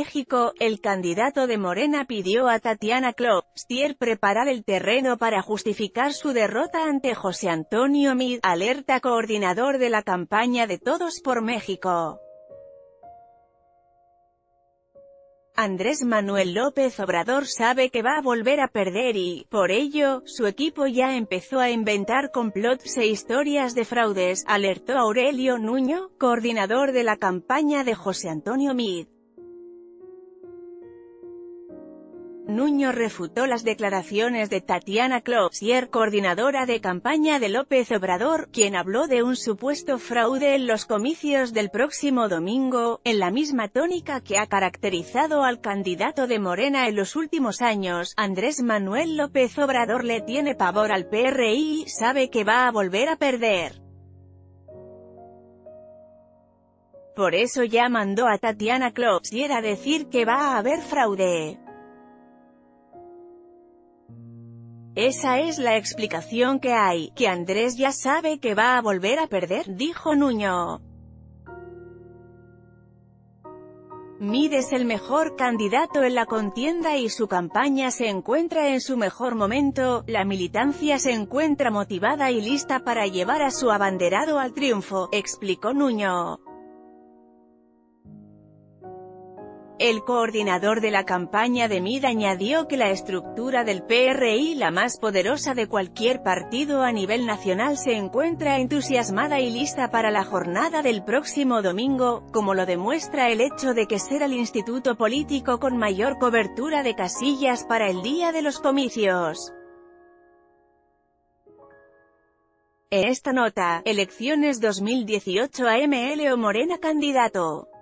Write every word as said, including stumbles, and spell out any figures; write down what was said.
México, el candidato de Morena pidió a Tatiana Cloutier preparar el terreno para justificar su derrota ante José Antonio Meade, alerta coordinador de la campaña de Todos por México. Andrés Manuel López Obrador sabe que va a volver a perder y, por ello, su equipo ya empezó a inventar complots e historias de fraudes, alertó Aurelio Nuño, coordinador de la campaña de José Antonio Meade. Nuño refutó las declaraciones de Tatiana Cloutier, coordinadora de campaña de López Obrador, quien habló de un supuesto fraude en los comicios del próximo domingo, en la misma tónica que ha caracterizado al candidato de Morena en los últimos años. Andrés Manuel López Obrador le tiene pavor al P R I y sabe que va a volver a perder. Por eso ya mandó a Tatiana Cloutier a decir que va a haber fraude. Esa es la explicación que hay, que Andrés ya sabe que va a volver a perder, dijo Nuño. Meade es el mejor candidato en la contienda y su campaña se encuentra en su mejor momento, la militancia se encuentra motivada y lista para llevar a su abanderado al triunfo, explicó Nuño. El coordinador de la campaña de Meade añadió que la estructura del P R I, la más poderosa de cualquier partido a nivel nacional, se encuentra entusiasmada y lista para la jornada del próximo domingo, como lo demuestra el hecho de que será el instituto político con mayor cobertura de casillas para el día de los comicios. En esta nota, elecciones dos mil dieciocho A M L o Morena candidato.